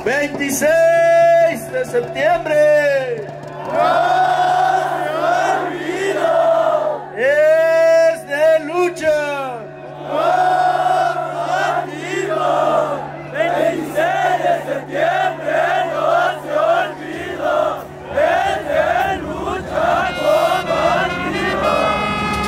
26 de septiembre. ¡No se olvido! Es de lucha. ¡No se olvido! 26 de septiembre no se olvido. Es de lucha combativa.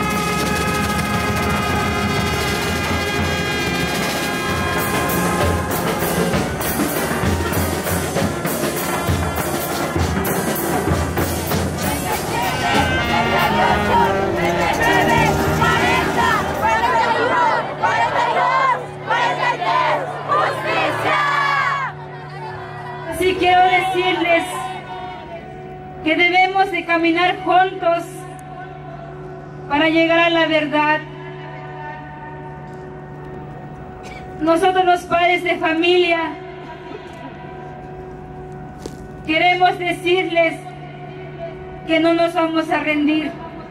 Sí, quiero decirles que debemos de caminar juntos para llegar a la verdad. Nosotros los padres de familia queremos decirles que no nos vamos a rendir.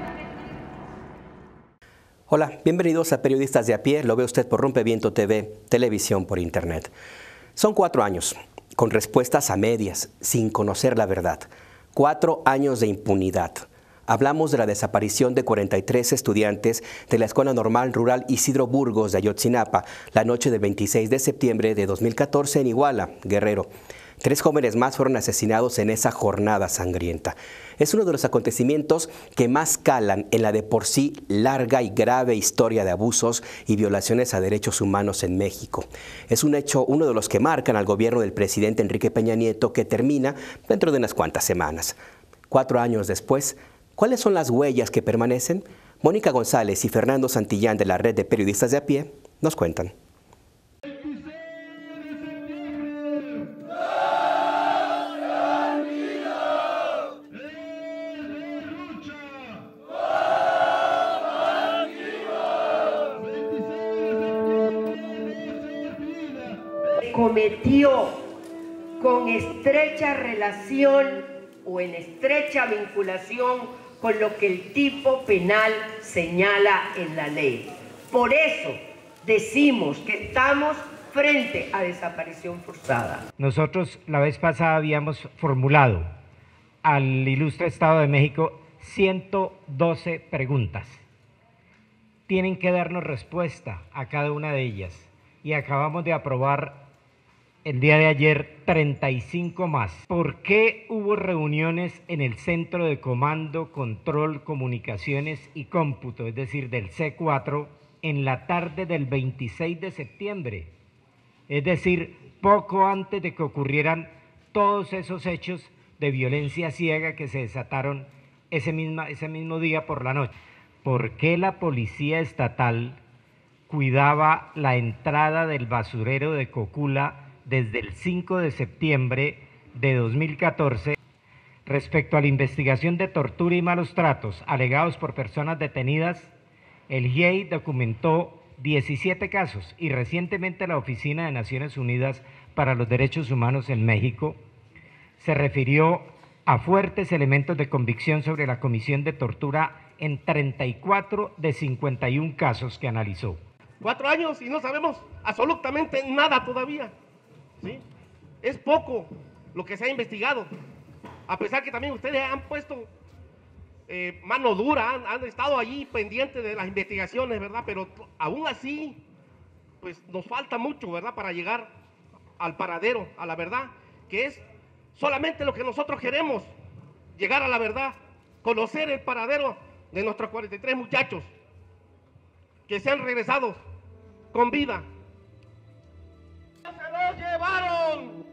Hola, bienvenidos a Periodistas de a Pie. Lo ve usted por Rompeviento TV, televisión por internet. Son 4 años, con respuestas a medias, sin conocer la verdad. 4 años de impunidad. Hablamos de la desaparición de 43 estudiantes de la Escuela Normal Rural Isidro Burgos de Ayotzinapa, la noche del 26 de septiembre de 2014 en Iguala, Guerrero. 3 jóvenes más fueron asesinados en esa jornada sangrienta. Es uno de los acontecimientos que más calan en la de por sí larga y grave historia de abusos y violaciones a derechos humanos en México. Es un hecho, uno de los que marcan al gobierno del presidente Enrique Peña Nieto, que termina dentro de unas cuantas semanas. 4 años después, ¿cuáles son las huellas que permanecen? Mónica González y Fernando Santillán de la Red de Periodistas de a Pie nos cuentan. Cometió con estrecha relación o en estrecha vinculación con lo que el tipo penal señala en la ley. Por eso decimos que estamos frente a desaparición forzada. Nosotros la vez pasada habíamos formulado al ilustre Estado de México 112 preguntas. Tienen que darnos respuesta a cada una de ellas y acabamos de aprobar el día de ayer 35 más. ¿Por qué hubo reuniones en el Centro de Comando, Control, Comunicaciones y Cómputo, es decir, del C4, en la tarde del 26 de septiembre? Es decir, poco antes de que ocurrieran todos esos hechos de violencia ciega que se desataron ese mismo día por la noche. ¿Por qué la policía estatal cuidaba la entrada del basurero de Cocula desde el 5 de septiembre de 2014, respecto a la investigación de tortura y malos tratos alegados por personas detenidas? El GIEI documentó 17 casos y recientemente la Oficina de Naciones Unidas para los Derechos Humanos en México se refirió a fuertes elementos de convicción sobre la comisión de tortura en 34 de 51 casos que analizó. 4 años y no sabemos absolutamente nada todavía. ¿Sí? Es poco lo que se ha investigado, a pesar que también ustedes han puesto mano dura, han estado allí pendientes de las investigaciones, ¿verdad? Pero aún así, pues nos falta mucho, ¿verdad? Para llegar al paradero, a la verdad, que es solamente lo que nosotros queremos, llegar a la verdad, conocer el paradero de nuestros 43 muchachos que se han regresado con vida. ¡Se lo llevaron!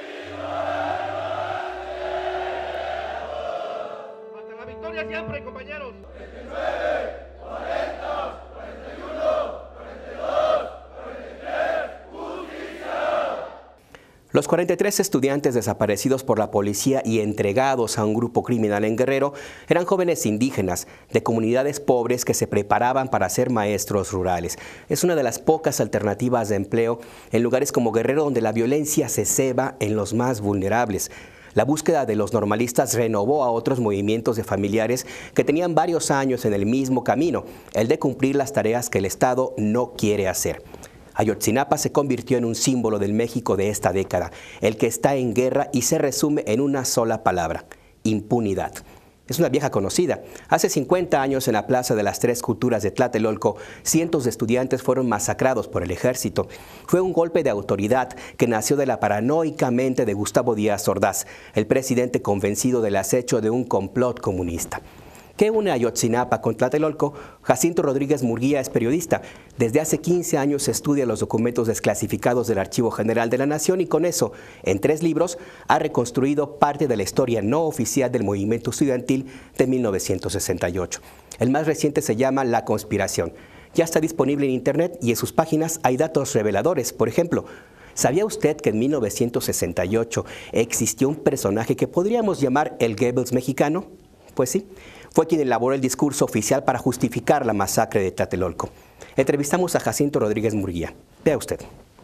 Hasta la victoria siempre, compañeros. 39, 40, 41, 42, 43, justicia. Los 43 estudiantes desaparecidos por la policía y entregados a un grupo criminal en Guerrero eran jóvenes indígenas de comunidades pobres que se preparaban para ser maestros rurales. Es una de las pocas alternativas de empleo en lugares como Guerrero, donde la violencia se ceba en los más vulnerables. La búsqueda de los normalistas renovó a otros movimientos de familiares que tenían varios años en el mismo camino, el de cumplir las tareas que el Estado no quiere hacer. Ayotzinapa se convirtió en un símbolo del México de esta década, el que está en guerra y se resume en una sola palabra: impunidad. Es una vieja conocida. Hace 50 años, en la Plaza de las Tres Culturas de Tlatelolco, cientos de estudiantes fueron masacrados por el ejército. Fue un golpe de autoridad que nació de la paranoica mente de Gustavo Díaz Ordaz, el presidente convencido del acecho de un complot comunista. ¿Qué une a Ayotzinapa con Tlatelolco? Jacinto Rodríguez Murguía es periodista. Desde hace 15 años estudia los documentos desclasificados del Archivo General de la Nación y con eso, en 3 libros, ha reconstruido parte de la historia no oficial del movimiento estudiantil de 1968. El más reciente se llama La Conspiración. Ya está disponible en Internet y en sus páginas hay datos reveladores. Por ejemplo, ¿sabía usted que en 1968 existió un personaje que podríamos llamar el Goebbels mexicano? Pues sí. Fue quien elaboró el discurso oficial para justificar la masacre de Tlatelolco. Entrevistamos a Jacinto Rodríguez Murguía. Vea usted.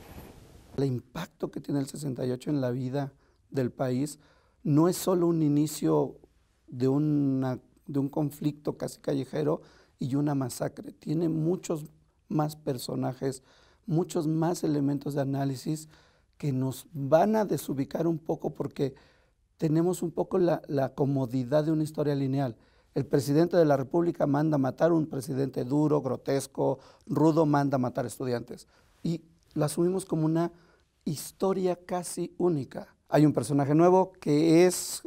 El impacto que tiene el 68 en la vida del país no es solo un inicio de un conflicto casi callejero y una masacre. Tiene muchos más personajes, muchos más elementos de análisis que nos van a desubicar un poco porque tenemos un poco la comodidad de una historia lineal. El presidente de la República manda matar a un presidente duro, grotesco, rudo, manda matar estudiantes. Y la asumimos como una historia casi única. Hay un personaje nuevo que es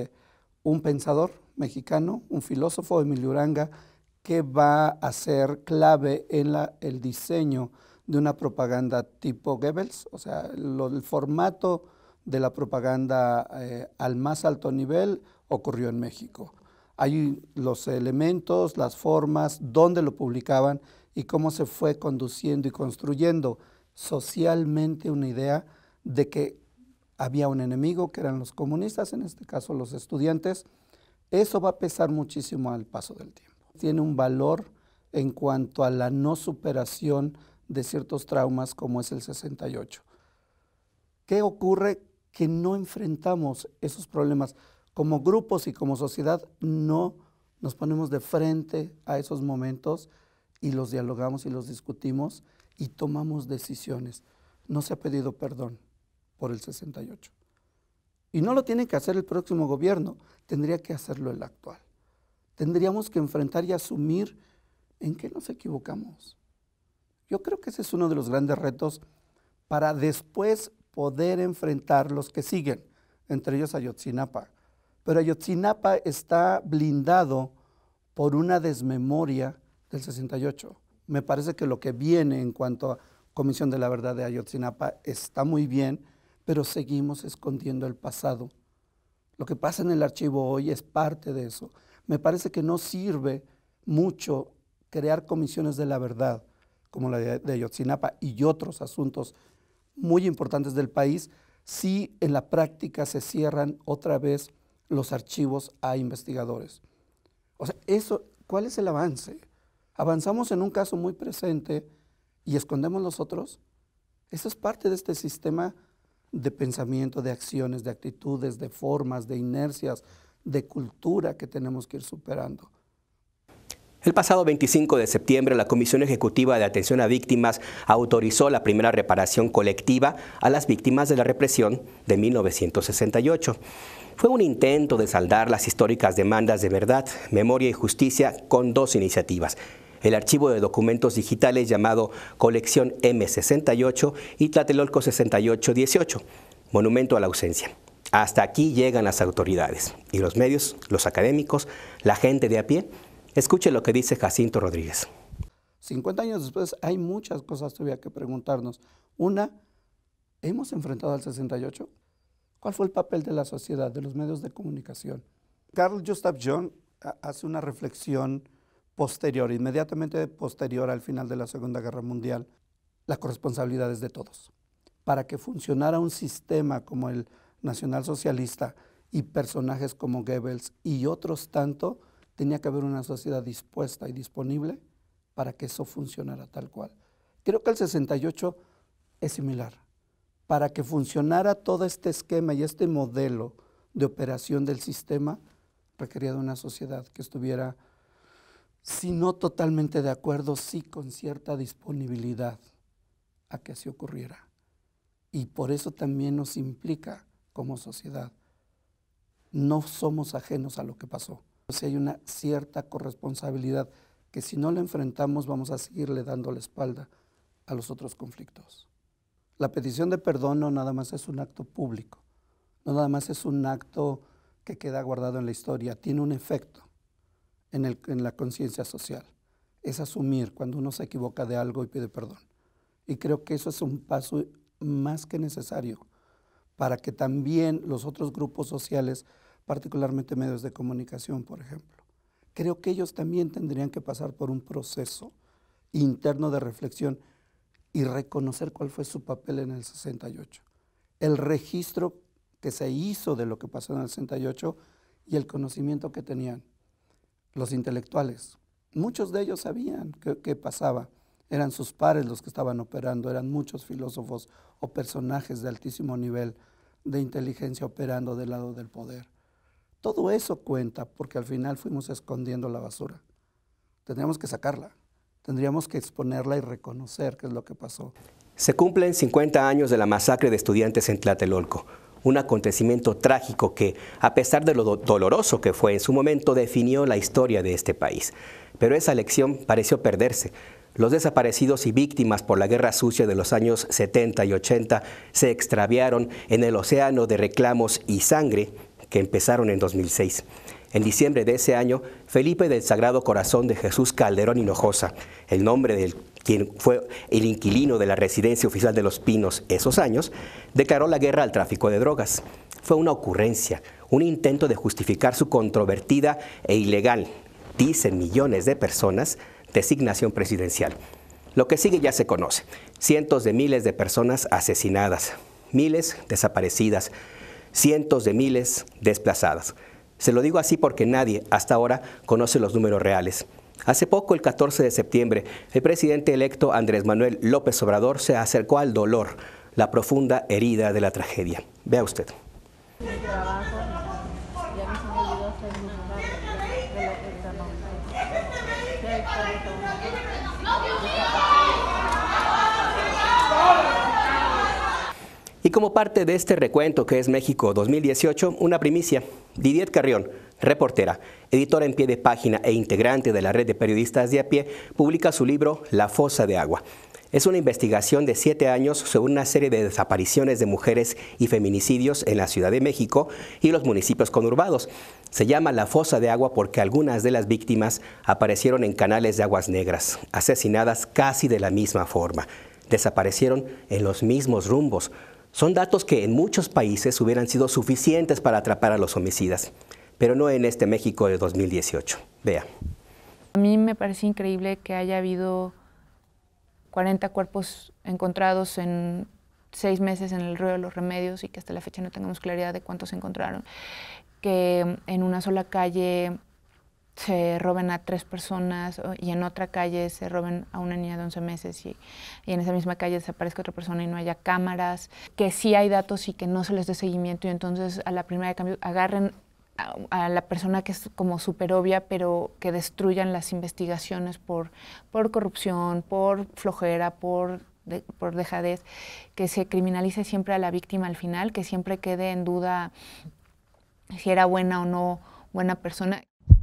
un pensador mexicano, un filósofo, Emilio Uranga, que va a ser clave en el diseño de una propaganda tipo Goebbels, o sea, el formato de la propaganda al más alto nivel ocurrió en México. Hay los elementos, las formas, dónde lo publicaban y cómo se fue conduciendo y construyendo socialmente una idea de que había un enemigo, que eran los comunistas, en este caso los estudiantes. Eso va a pesar muchísimo al paso del tiempo. Tiene un valor en cuanto a la no superación de ciertos traumas como es el 68. ¿Qué ocurre? Que no enfrentamos esos problemas. Como grupos y como sociedad no nos ponemos de frente a esos momentos y los dialogamos y los discutimos y tomamos decisiones. No se ha pedido perdón por el 68. Y no lo tiene que hacer el próximo gobierno, tendría que hacerlo el actual. Tendríamos que enfrentar y asumir en qué nos equivocamos. Yo creo que ese es uno de los grandes retos para después poder enfrentar los que siguen, entre ellos Ayotzinapa. Pero Ayotzinapa está blindado por una desmemoria del 68. Me parece que lo que viene en cuanto a Comisión de la Verdad de Ayotzinapa está muy bien, pero seguimos escondiendo el pasado. Lo que pasa en el archivo hoy es parte de eso. Me parece que no sirve mucho crear comisiones de la verdad, como la de Ayotzinapa y otros asuntos muy importantes del país, si en la práctica se cierran otra vez los archivos a investigadores. O sea, ¿cuál es el avance? ¿Avanzamos en un caso muy presente y escondemos los otros? Eso es parte de este sistema de pensamiento, de acciones, de actitudes, de formas, de inercias, de cultura que tenemos que ir superando. El pasado 25 de septiembre, la Comisión Ejecutiva de Atención a Víctimas autorizó la primera reparación colectiva a las víctimas de la represión de 1968. Fue un intento de saldar las históricas demandas de verdad, memoria y justicia con 2 iniciativas: el archivo de documentos digitales llamado Colección M68 y Tlatelolco 6818, Monumento a la Ausencia. Hasta aquí llegan las autoridades y los medios, los académicos, la gente de a pie. Escuche lo que dice Jacinto Rodríguez. 50 años después hay muchas cosas todavía que preguntarnos. Una, ¿hemos enfrentado al 68? ¿Cuál fue el papel de la sociedad, de los medios de comunicación? Carl Gustav Jung hace una reflexión posterior, inmediatamente posterior al final de la Segunda Guerra Mundial. La corresponsabilidad es de todos. Para que funcionara un sistema como el nacionalsocialista y personajes como Goebbels y otros tanto, tenía que haber una sociedad dispuesta y disponible para que eso funcionara tal cual. Creo que el 68 es similar. Para que funcionara todo este esquema y este modelo de operación del sistema, requería de una sociedad que estuviera, si no totalmente de acuerdo, sí con cierta disponibilidad a que así ocurriera. Y por eso también nos implica como sociedad. No somos ajenos a lo que pasó. O sea, hay una cierta corresponsabilidad que si no la enfrentamos vamos a seguirle dando la espalda a los otros conflictos. La petición de perdón no nada más es un acto público, no nada más es un acto que queda guardado en la historia, tiene un efecto en la conciencia social. Es asumir cuando uno se equivoca de algo y pide perdón. Y creo que eso es un paso más que necesario para que también los otros grupos sociales, particularmente medios de comunicación, por ejemplo, creo que ellos también tendrían que pasar por un proceso interno de reflexión y reconocer cuál fue su papel en el 68. El registro que se hizo de lo que pasó en el 68 y el conocimiento que tenían los intelectuales. Muchos de ellos sabían qué pasaba. Eran sus pares los que estaban operando, eran muchos filósofos o personajes de altísimo nivel de inteligencia operando del lado del poder. Todo eso cuenta porque al final fuimos escondiendo la basura. Tendríamos que sacarla, tendríamos que exponerla y reconocer qué es lo que pasó. Se cumplen 50 años de la masacre de estudiantes en Tlatelolco, un acontecimiento trágico que, a pesar de lo doloroso que fue en su momento, definió la historia de este país. Pero esa lección pareció perderse. Los desaparecidos y víctimas por la guerra sucia de los años 70 y 80 se extraviaron en el océano de reclamos y sangre que empezaron en 2006. En diciembre de ese año, Felipe del Sagrado Corazón de Jesús Calderón Hinojosa, el nombre de quien fue el inquilino de la residencia oficial de Los Pinos esos años, declaró la guerra al tráfico de drogas. Fue una ocurrencia, un intento de justificar su controvertida e ilegal, dicen millones de personas, designación presidencial. Lo que sigue ya se conoce. Cientos de miles de personas asesinadas, miles desaparecidas, cientos de miles desplazadas. Se lo digo así porque nadie hasta ahora conoce los números reales. Hace poco, el 14 de septiembre, el presidente electo Andrés Manuel López Obrador se acercó al dolor, la profunda herida de la tragedia. Vea usted. Y como parte de este recuento que es México 2018, una primicia. Didiet Carrión, reportera, editora en pie de página e integrante de la red de periodistas de a pie, publica su libro La Fosa de Agua. Es una investigación de 7 años sobre una serie de desapariciones de mujeres y feminicidios en la Ciudad de México y los municipios conurbados. Se llama La Fosa de Agua porque algunas de las víctimas aparecieron en canales de aguas negras, asesinadas casi de la misma forma. Desaparecieron en los mismos rumbos. Son datos que en muchos países hubieran sido suficientes para atrapar a los homicidas, pero no en este México de 2018. Vea. A mí me parece increíble que haya habido 40 cuerpos encontrados en 6 meses en el Río de los Remedios y que hasta la fecha no tengamos claridad de cuántos se encontraron. Que en una sola calle se roben a 3 personas y en otra calle se roben a una niña de 11 meses y en esa misma calle desaparezca otra persona y no haya cámaras, que sí hay datos y que no se les dé seguimiento y entonces a la primera de cambio agarren a la persona que es como súper obvia, pero que destruyan las investigaciones por corrupción, por flojera, por dejadez, que se criminalice siempre a la víctima al final, que siempre quede en duda si era buena o no buena persona.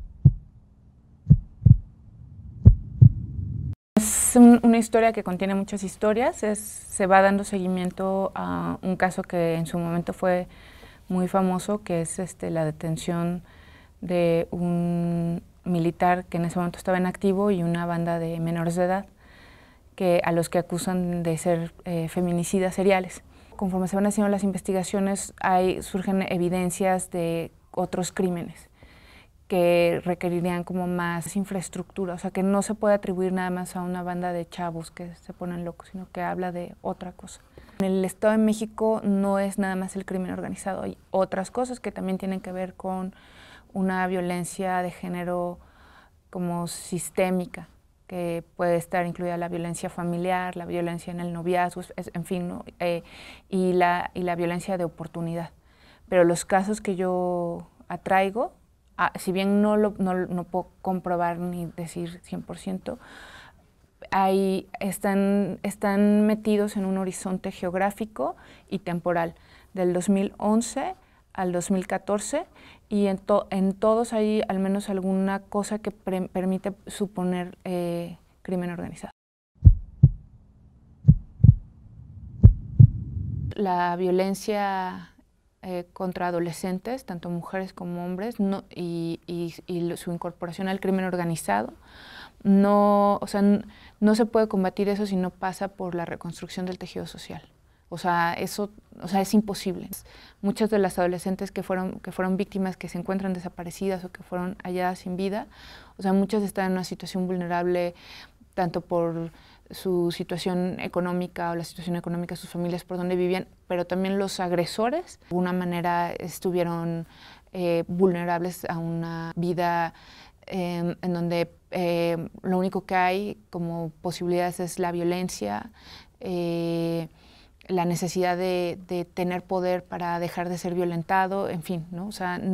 Es una historia que contiene muchas historias, se va dando seguimiento a un caso que en su momento fue muy famoso, que es la detención de un militar que en ese momento estaba en activo y una banda de menores de edad a los que acusan de ser feminicidas seriales. Conforme se van haciendo las investigaciones, surgen evidencias de otros crímenes que requerirían como más infraestructura, o sea, que no se puede atribuir nada más a una banda de chavos que se ponen locos, sino que habla de otra cosa. En el Estado de México no es nada más el crimen organizado, hay otras cosas que también tienen que ver con una violencia de género como sistémica, que puede estar incluida la violencia familiar, la violencia en el noviazgo, en fin, ¿no? y la violencia de oportunidad. Pero los casos que yo atraigo, si bien no puedo comprobar ni decir 100%, están metidos en un horizonte geográfico y temporal, del 2011 al 2014, y en todos hay al menos alguna cosa que permite suponer crimen organizado. La violencia contra adolescentes, tanto mujeres como hombres, y su incorporación al crimen organizado, no se puede combatir eso si no pasa por la reconstrucción del tejido social. Eso es imposible. Muchas de las adolescentes que fueron víctimas, que se encuentran desaparecidas o que fueron halladas sin vida, muchas están en una situación vulnerable tanto por su situación económica o la situación económica de sus familias por donde vivían, pero también los agresores de alguna manera estuvieron vulnerables a una vida en donde lo único que hay como posibilidades es la violencia, la necesidad de tener poder para dejar de ser violentado, en fin, ¿no?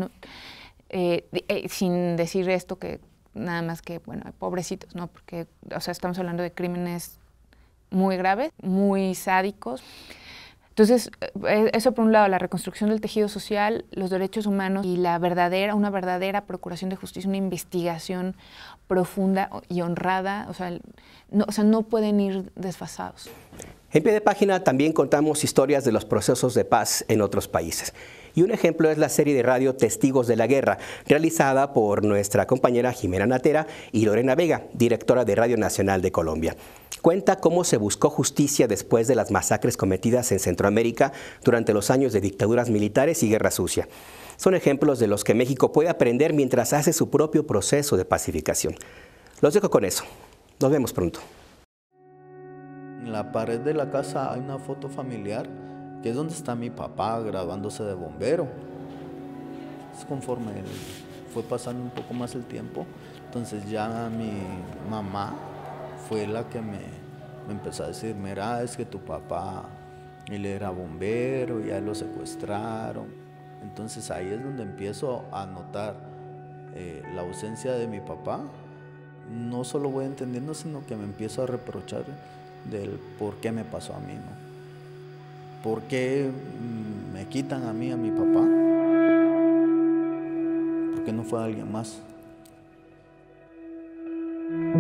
Sin decir esto que nada más que, bueno, pobrecitos, ¿no? Porque, estamos hablando de crímenes muy graves, muy sádicos. Entonces, eso por un lado, la reconstrucción del tejido social, los derechos humanos y una verdadera procuración de justicia, una investigación profunda y honrada, no pueden ir desfasados. En Pie de Página también contamos historias de los procesos de paz en otros países. Y un ejemplo es la serie de radio Testigos de la Guerra, realizada por nuestra compañera Jimena Natera y Lorena Vega, directora de Radio Nacional de Colombia. Cuenta cómo se buscó justicia después de las masacres cometidas en Centroamérica durante los años de dictaduras militares y guerra sucia. Son ejemplos de los que México puede aprender mientras hace su propio proceso de pacificación. Los dejo con eso. Nos vemos pronto. En la pared de la casa hay una foto familiar, que es donde está mi papá graduándose de bombero. Es conforme fue pasando un poco más el tiempo, entonces ya mi mamá fue la que me empezó a decir, mira, es que tu papá, él era bombero, ya lo secuestraron. Entonces ahí es donde empiezo a notar la ausencia de mi papá. No solo voy entendiendo, sino que me empiezo a reprochar del por qué me pasó a mí, ¿no? ¿Por qué me quitan a mí, a mi papá? ¿Por qué no fue alguien más?